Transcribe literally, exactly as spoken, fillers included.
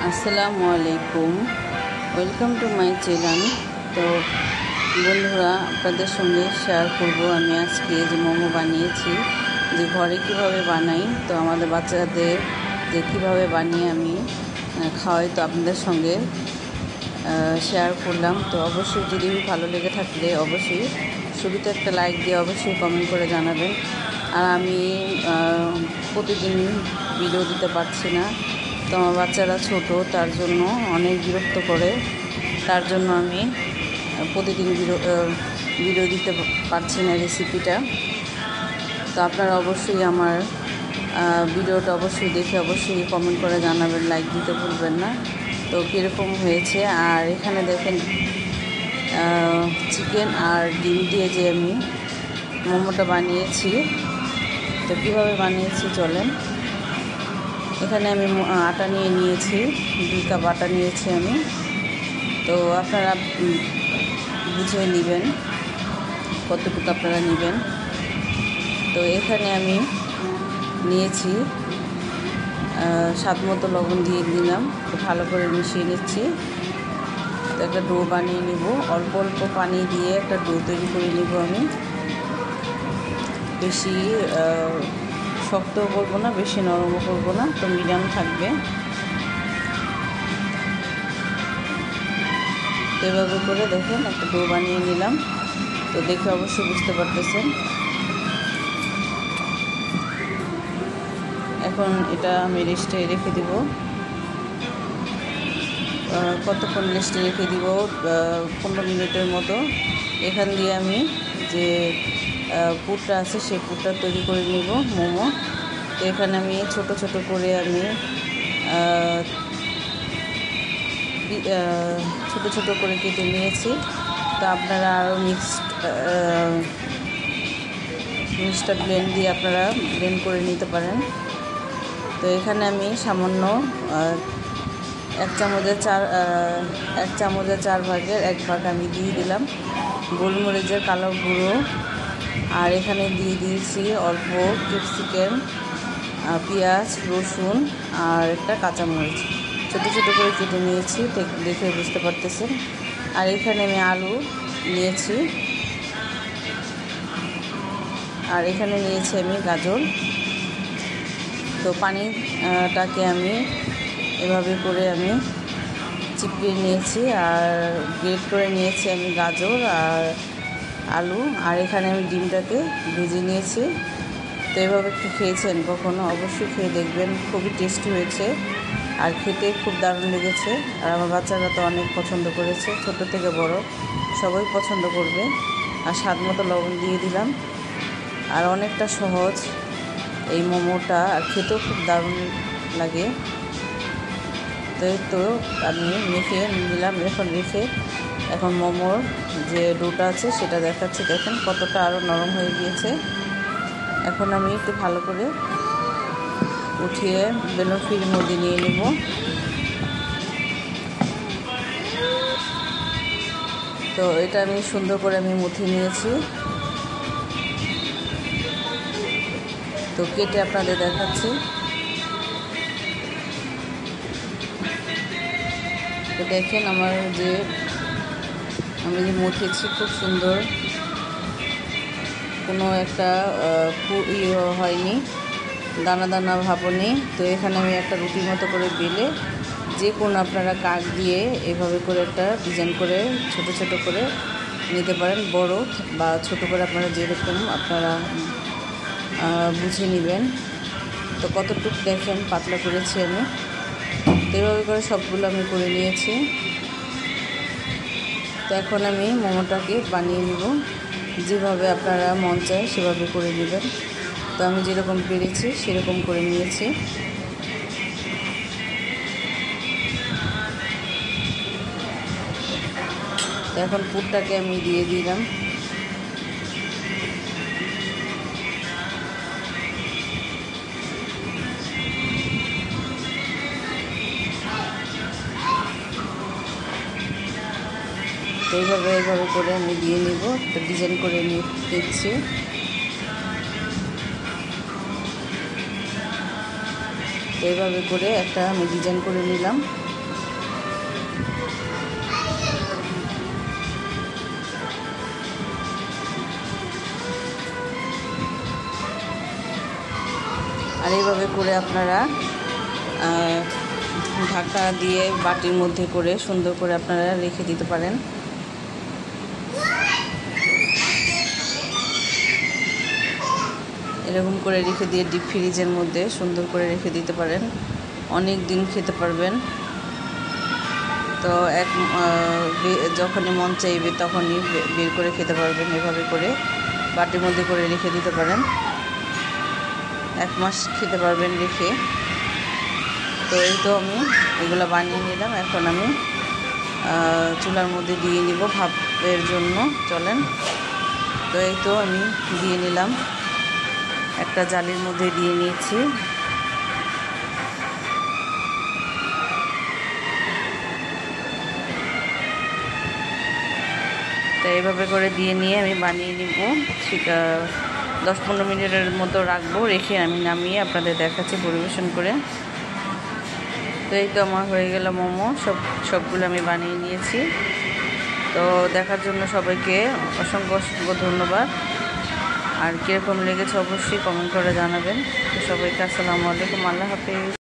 আসসালামু আলাইকুম, welcome to my channel. তো বন্ধুরা, আপনাদের সঙ্গে শেয়ার করব আমি আজকে যে মোমো বানিয়েছি, যে ঘরে কিভাবে বানাই, তো আমাদের বাচ্চাদের যে কীভাবে বানিয়ে আমি খাওয়াই, তো আপনাদের সঙ্গে শেয়ার করলাম। তো অবশ্যই যদি ভালো লেগে থাকলে অবশ্যই শুরুতে একটা লাইক দিয়ে অবশ্যই কমেন্ট করে জানাবেন। আর আমি প্রতিদিন ভিডিও দিতে পারছি না, তো আমার বাচ্চারা ছোট, তার জন্য অনেক বিরক্ত করে, তার জন্য আমি প্রতিদিন ভিডিও দিতে পারছি না রেসিপিটা। তো আপনারা অবশ্যই আমার ভিডিওটা অবশ্যই দেখে অবশ্যই কমেন্ট করে জানাবেন, লাইক দিতে ভুলবেন না। তো কীরকম হয়েছে, আর এখানে দেখেন চিকেন আর ডিম দিয়ে যে আমি মোমোটা বানিয়েছি, তো কীভাবে বানিয়েছি চলেন। এখানে আমি আটা নিয়ে নিয়েছি, দুই কাপ আটা নিয়েছি আমি। তো আপনারা বুঝে নেবেন কতটুকু আপনারা নেবেন। তো এখানে আমি নিয়েছি স্বাদ মতো লবণ দিয়ে দিলাম, তো ভালো করে মিশিয়ে নিচ্ছি। তো একটা ডো বানিয়ে নিব, অল্প অল্প পানি দিয়ে একটা ডো তৈরি করে নিব আমি। বেশি শক্তও করবো না, বেশি নরমও করবো না, তো মিডিয়াম থাকবে। তো এভাবে করে দেখেন একটা ডো বানিয়ে নিলাম। তো দেখে অবশ্যই বুঝতে পারতেছেন। এখন এটা আমি রেস্টে রেখে দিব। কতক্ষণ রেস্টে রেখে দিব? পনেরো মিনিটের মতো। এখান দিয়ে আমি যে পুরটা আছে সেই পুরটা তৈরি করে নিব মোমো। তো এখানে আমি ছোট ছোট করে আমি ছোট ছোট করে কেটে নিয়েছি। তো আপনারা আরও মিক্সড মিক্সটা ব্লেন্ড দিয়ে আপনারা ব্লেন্ড করে নিতে পারেন। তো এখানে আমি সামান্য এক চামচের চার এক চামচের চার ভাগের এক ভাগ আমি দিয়ে দিলাম গোলমরিচের কালো গুঁড়ো। আর এখানে দিয়ে দিয়েছি অল্প ক্যাপসিকাম, পেঁয়াজ, রসুন আর একটা কাঁচামরিচ ছোটো ছোটো করে কেটে নিয়েছি, দেখে বুঝতে পারতেছেন। আর এখানে আমি আলু নিয়েছি, আর এখানে নিয়েছি আমি গাজর। তো পানিটাকে আমি এভাবে করে আমি চিপিয়ে নিয়েছি, আর গ্রেট করে নিয়েছি আমি গাজর আর আলু। আর এখানে আমি ডিমটাকে ভেজে নিয়েছি। তো এভাবে একটু খেয়েছেন কখনো? অবশ্যই খেয়ে দেখবেন, খুবই টেস্টি হয়েছে আর খেতে খুব দারুণ লেগেছে। আর আমার বাচ্চারা তো অনেক পছন্দ করেছে, ছোট থেকে বড় সবাই পছন্দ করবে। আর স্বাদ মতো লবণ দিয়ে দিলাম। আর অনেকটা সহজ এই মোমোটা, আর খেতেও খুব দারুণ লাগে। তো এই তো আমি মেখে নিলাম। এখন রেখে এখন মোমোর যে ডোটা আছে সেটা দেখাচ্ছি, দেখেন কতটা আরও নরম হয়ে গিয়েছে। এখন আমি একটু ভালো করে উঠিয়ে বেলুন ফির মধ্যে নিয়ে নেব। তো এটা আমি সুন্দর করে আমি মুথে নিয়েছি। তো কেটে আপনাদের দেখাচ্ছি। তো দেখেন আমার যে আমি যে মুথেছি খুব সুন্দর, কোনো একটা ইয়ে হয়নি, দানা দানা ভাবও নেই। তো এখানে আমি একটা রুটির মতো করে বেলে, যে কোনো আপনারা কাক দিয়ে এভাবে করে একটা ডিজাইন করে ছোট ছোট করে নিতে পারেন, বড় বা ছোট করে আপনারা যেরকম আপনারা বুঝে নেবেন। তো কতটুকু দেখেন পাতলা করেছি আমি। তো এভাবে করে সবগুলো আমি করে নিয়েছি। তো এখন আমি মোমোটাকে বানিয়ে নেব, যেভাবে আপনারা মন চায় সেভাবে করে নেবেন। তো আমি যেরকম পেরেছি সেরকম করে নিয়েছি। তো এখন পুরটাকে আমি দিয়ে দিলাম। তো এইভাবে এইভাবে করে আমি দিয়ে নিব। তো ডিজাইন করে নিচ্ছি। তো এইভাবে করে একটা আমি ডিজাইন করে নিলাম। আর এইভাবে করে আপনারা ঢাকা দিয়ে বাটির মধ্যে করে সুন্দর করে আপনারা রেখে দিতে পারেন। এরকম করে রেখে দিয়ে ডিপ ফ্রিজের মধ্যে সুন্দর করে রেখে দিতে পারেন, অনেক দিন খেতে পারবেন। তো এক যখনই মন চাইবে তখনই বের করে খেতে পারবেন। এভাবে করে বাটির মধ্যে করে রেখে দিতে পারেন, এক মাস খেতে পারবেন রেখে। তো এই তো আমি এগুলো বানিয়ে নিলাম, এখন আমি চুলার মধ্যে দিয়ে নিব ভাপের জন্য। চলেন, তো এই তো আমি দিয়ে নিলাম, একটা জালির মধ্যে দিয়ে নিয়েছি। তো এইভাবে করে দিয়ে নিয়ে আমি বানিয়ে নিব। ঠিক দশ পনেরো মিনিটের মতো রাখবো, রেখে আমি নামিয়ে আপনাদের দেখাচ্ছি পরিবেশন করে। তো এই তো আমার হয়ে গেল মোমো, সব সবগুলো আমি বানিয়ে নিয়েছি। তো দেখার জন্য সবাইকে অসংখ্য অসংখ্য ধন্যবাদ। আর কীরকম লেগেছে অবশ্যই কমেন্ট করে জানাবেন। তো সবাইকে আসসালামু আলাইকুম, আল্লাহ হাফেজ।